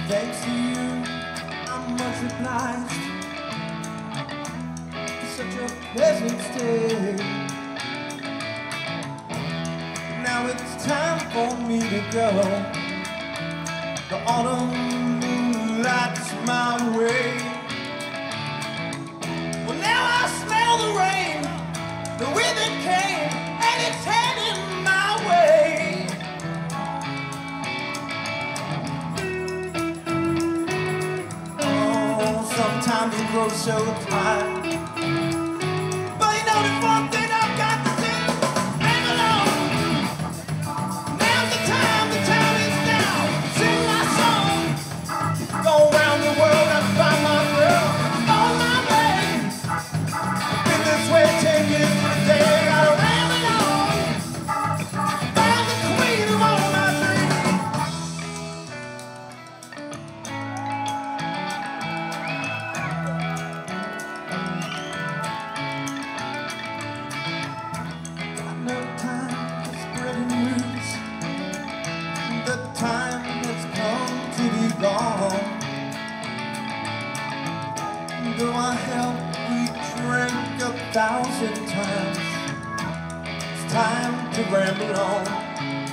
Thanks to you, I'm much obliged for such a pleasant stay. Now it's time for me to go. The autumn moonlight's my way. Well, now I smell the rain, the wind that came, and it's heading my way. Sometimes it grows so tired, but you know there's one thing I've got to do. Hang along. Now's the time is now. Sing my song. Go around the world and find my girl on my way. Been this way 10 years today. Gotta ramble on. Find the queen of all my no time for spreading news. The time has come to be gone. Though I help we drink 1,000 times, it's time to ramble on.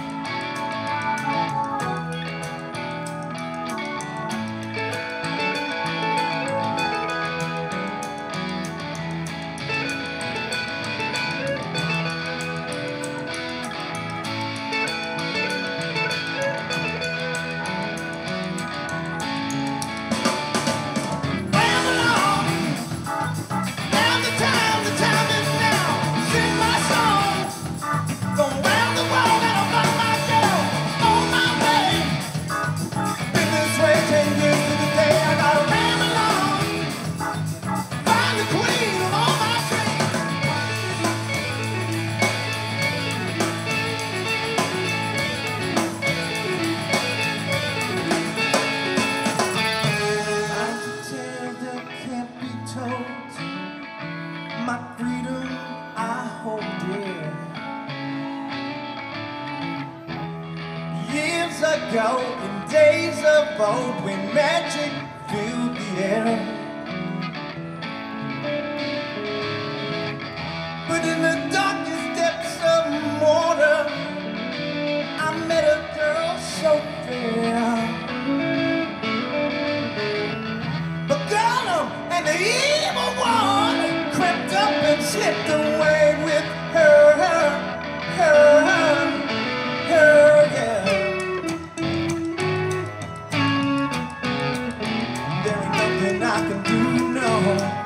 My freedom I hold dear. Years ago, in days of old, when magic filled the air. But in the darkest depths of water, I met a girl so fair. But Gollum and the evil one crept up and slipped away with her, yeah. There ain't nothing I can do, no.